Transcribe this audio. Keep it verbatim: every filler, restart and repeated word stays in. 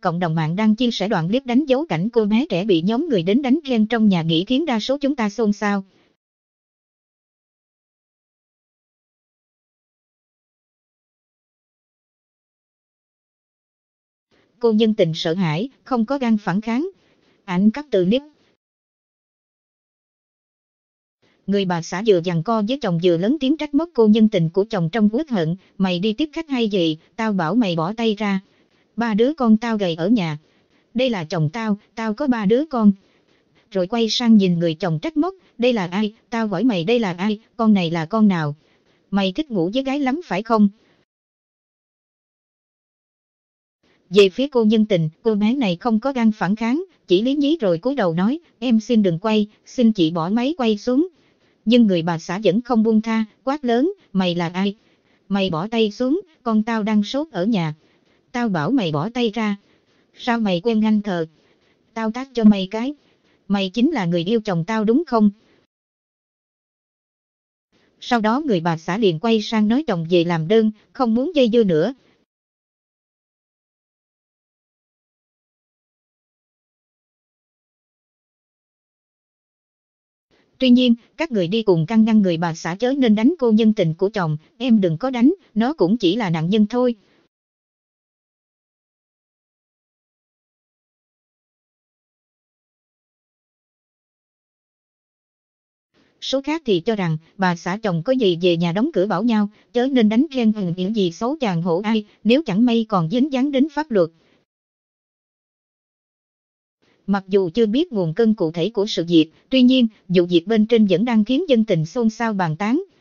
cộng đồng mạng đang chia sẻ đoạn clip đánh dấu cảnh cô bé trẻ bị nhóm người đến đánh ghen trong nhà nghỉ khiến đa số chúng ta xôn xao. Cô nhân tình sợ hãi, không có gan phản kháng. Ảnh cắt từ clip. Người bà xã vừa giằng co với chồng vừa lớn tiếng trách móc cô nhân tình của chồng trong uất hận. Mày đi tiếp khách hay gì, tao bảo mày bỏ tay ra. Ba đứa con tao gầy ở nhà. Đây là chồng tao, tao có ba đứa con. Rồi quay sang nhìn người chồng trách móc, đây là ai, tao hỏi mày đây là ai, con này là con nào. Mày thích ngủ với gái lắm phải không? Về phía cô nhân tình, cô bé này không có gan phản kháng, chỉ lý nhí rồi cúi đầu nói, em xin đừng quay, xin chị bỏ máy quay xuống. Nhưng người bà xã vẫn không buông tha, quát lớn, mày là ai? Mày bỏ tay xuống, con tao đang sốt ở nhà. Tao bảo mày bỏ tay ra. Sao mày quen anh thờ? Tao tát cho mày cái. Mày chính là người yêu chồng tao đúng không? Sau đó người bà xã liền quay sang nói chồng về làm đơn, không muốn dây dưa nữa. Tuy nhiên, các người đi cùng can ngăn người bà xã chớ nên đánh cô nhân tình của chồng, em đừng có đánh, nó cũng chỉ là nạn nhân thôi. Số khác thì cho rằng, bà xã chồng có gì về nhà đóng cửa bảo nhau, chớ nên đánh ghen hừng những gì xấu chàng hổ ai, nếu chẳng may còn dính dáng đến pháp luật. Mặc dù chưa biết nguồn cơn cụ thể của sự việc, tuy nhiên, vụ việc bên trên vẫn đang khiến dân tình xôn xao bàn tán.